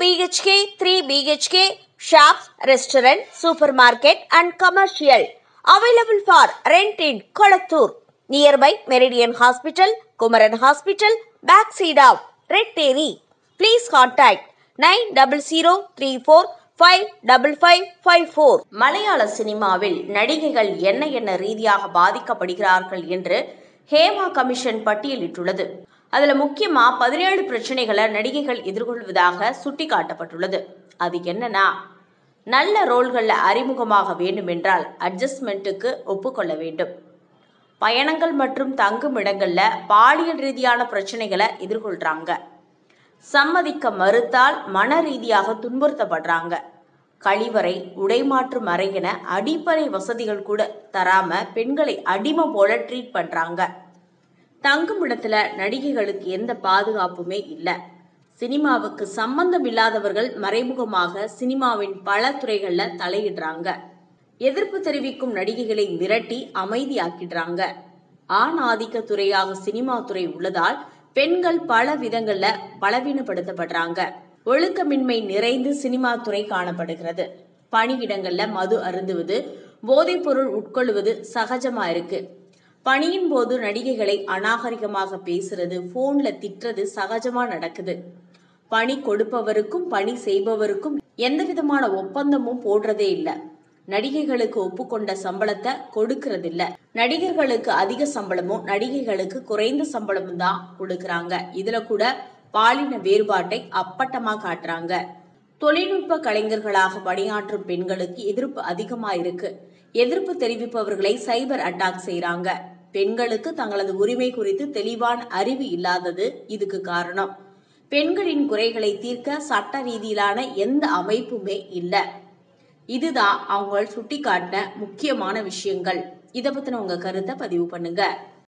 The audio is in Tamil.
BHK, 3 BHK, shops, restaurant, supermarket and commercial available for rent in Kolattur, nearby Meridian Hospital, Kumaran Hospital, backside of Red Terry. Please contact 9034555554. மலையாள சினிமாவில் நடிகைகள் என்ன ரீதியாக பாதிக்கப்படுகிறார்கள் என்று ஹேமா கமிஷன் பட்டியலிட்டுள்ளது. அதுல முக்கியமா 17 பிரச்சனைகளை நடிகைகள் எதிர்கொள்வதாக சுட்டிக்காட்டப்பட்டுள்ளது. அது என்னன்னா, நல்ல ரோல்கள்ல அறிமுகமாக வேண்டுமென்றால் அட்ஜஸ்ட்மெண்ட்டுக்கு ஒப்புக்கொள்ள வேண்டும். பயணங்கள் மற்றும் தங்கும் இடங்கள்ல பாலியல் ரீதியான பிரச்சனைகளை எதிர்கொள்றாங்க. சம்மதிக்க மறுத்தால் மன ரீதியாக துன்புறுத்தப்படுறாங்க. கழிவறை, உடைமாற்றும் அறை என அடிப்படை வசதிகள் கூட தராம பெண்களை அடிமை போல ட்ரீட் பண்றாங்க. தங்கும் இடத்துல நடிகைகளுக்கு எந்த பாதுகாப்புமே இல்லை. சினிமாவுக்கு சம்பந்தம் இல்லாதவர்கள் மறைமுகமாக சினிமாவின் பல துறைகள்ல தலையிடுறாங்க. எதிர்ப்பு தெரிவிக்கும் நடிகைகளை மிரட்டி அமைதியாக்கிடுறாங்க. ஆண் ஆதிக்க துறையாக சினிமா துறை உள்ளதால் பெண்கள் பல விதங்கள்ல பலவீனப்படுத்தப்படுறாங்க. ஒழுக்கமின்மை நிறைந்து சினிமா துறை காணப்படுகிறது. பணியிடங்கள்ல மது அருந்துவது, போதைப் பொருள் உட்கொள்வது சகஜமா இருக்கு. பணியின் போது நடிகைகளை அநாகரிகமாக பேசுறது, போன்ல திட்டுறது சகஜமா நடக்குது. பணி கொடுப்பவருக்கும் பணி செய்பவருக்கும் எந்த விதமான ஒப்பந்தமும் போடுறதே இல்ல. நடிகைகளுக்கு ஒப்புக்கொண்ட சம்பளத்தை கொடுக்கறது இல்ல. நடிகர்களுக்கு அதிக சம்பளமும் நடிகைகளுக்கு குறைந்த சம்பளமும் தான் கொடுக்கறாங்க. இதுல கூட பாலின வேறுபாட்டை அப்பட்டமா காட்டுறாங்க. தொழில்நுட்ப கலைஞர்களாக பணியாற்றும் பெண்களுக்கு எதிர்ப்பு அதிகமா இருக்கு. எதிர்ப்பு தெரிவிப்பவர்களை சைபர் அட்டாக் செய்யறாங்க. பெண்களுக்கு தங்களது உரிமை குறித்து தெளிவான அறிவு இல்லாதது இதுக்கு காரணம். பெண்களின் குறைகளை தீர்க்க சட்ட ரீதியிலான எந்த அமைப்புமே இல்ல. இதுதான் அவங்க சுட்டிக்காட்டின முக்கியமான விஷயங்கள். இதை பத்தின உங்க கருத்தை பதிவு பண்ணுங்க.